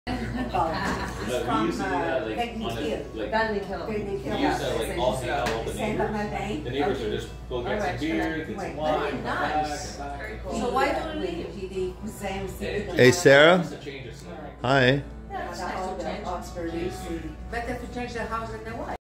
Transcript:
But we used to do that like on a, like we used to like all hang out with the neighbors. The neighbors would just go get some beer, get some wine, come Nice. back. Very cool. So why don't we leave? Hey, Sarah. Just to change the scenery. Hi. Yeah, it's nice to change. Better to change the house than the wife.